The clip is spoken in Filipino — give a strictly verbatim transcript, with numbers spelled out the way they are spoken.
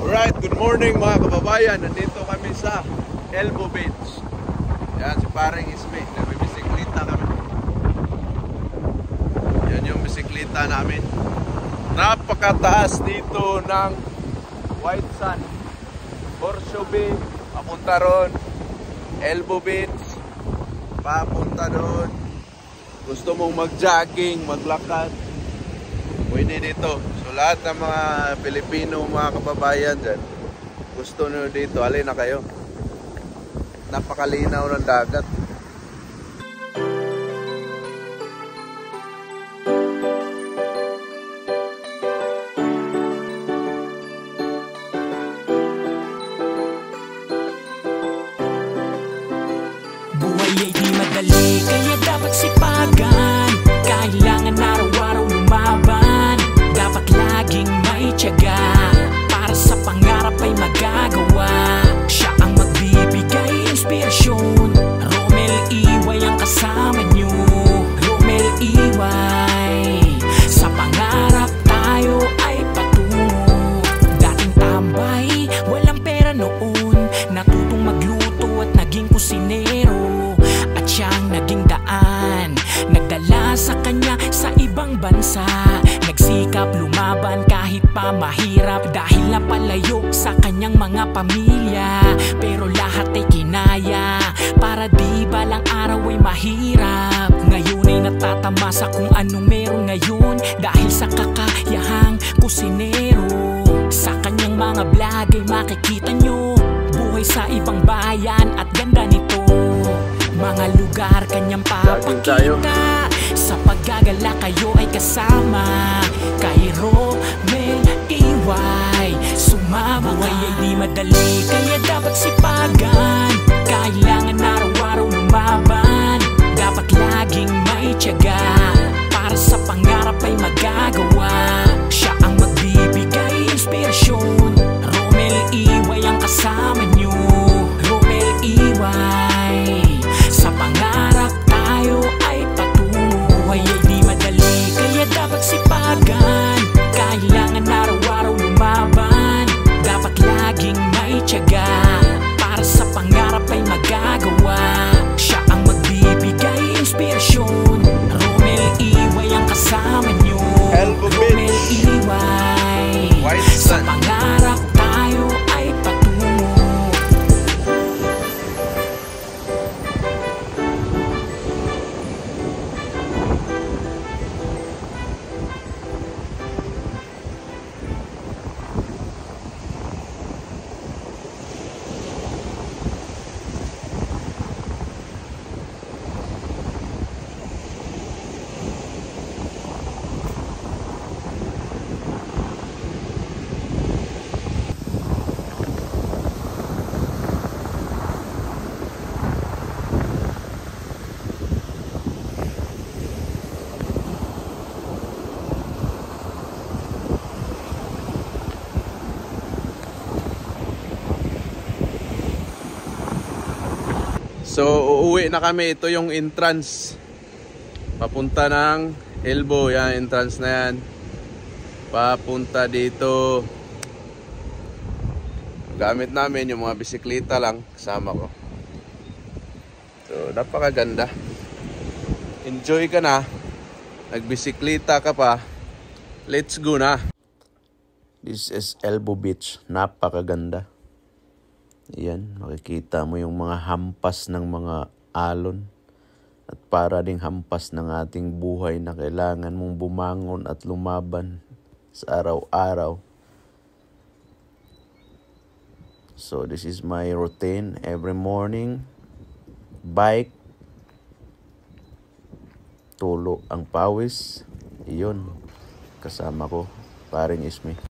Alright, good morning mga kababayan. Nandito kami sa Elbow Beach. Yan, si paring Isme. Nagbibisikleta kami. Yan yung bisikleta namin. Napakataas dito ng White Sand, Borcio Bay, papunta ron. Elbow Beach, papunta doon. Gusto mong mag-jogging, maglakad, pwede dito. So lahat ng mga Pilipino, mga kababayan dyan, gusto nyo dito, alin na kayo. Napakalinaw ng dagat. Buhay ay di madali, kaya dapat sipagan. Kailangan araw-araw lumaban. Dapat laging may tiyaga, para sa pangarap ay magagawa. Siya ang magbibigay inspirasyon. Romel Iway ang kasama nyo. Romel Iway, sa pangarap tayo ay patungo. Dating tambay, walang pera noon, natutong magluto at naging kusinero. At siyang naging daan, nagdala sa kanya sa ibang bansa. Nagsikap lumaban kahit pa mahirap, dahil napalayo sa kanyang mga pamilya. Pero lahat ay kinaya, para di balang araw ay mahirap. Ngayon ay natatamasa kung anong meron ngayon, dahil sa kakayahang kusinero. Sa kanyang mga vlog ay makikita nyo buhay sa ibang bayan at ganda nito. Mga lugar kanyang papakita, sa paggagala kayo ay kasama. Kay Romel Iway sumama. Buhay ay di madali, kaya dapat sipagan. Kailangan araw-araw lumaban. Dapat laging may tiyaga, para sa pangarap ay magagawa. Siya ang magbibigay inspirasyon. Romel Iway ang kasama nyo. Romel Iway, sa pangarap tayo ay patungo. Buhay ay di madali, kaya dapat sipagan. Kailangan araw-araw lumaban. Dapat laging may tiyaga, para sa pangarap ay magagawa. Siya ang magbibigay inspirasyon. Romel Iway ang kasama nyo. Elbow Romel Beach, Iway, White sa Sand. pangarap tayo ay patungo. So uuwi na kami. Ito yung entrance papunta ng Elbow. Yan, entrance na yan, papunta dito. Gamit namin yung mga bisikleta lang, kasama ko. So napakaganda. Enjoy ka na, nagbisikleta ka pa, let's go na. This is Elbow Beach. Napakaganda. Yan, makikita mo yung mga hampas ng mga alon, at para ding hampas ng ating buhay na kailangan mong bumangon at lumaban sa araw-araw. So this is my routine every morning. Bike, tulo ang pawis. Iyon, kasama ko, paring Isme.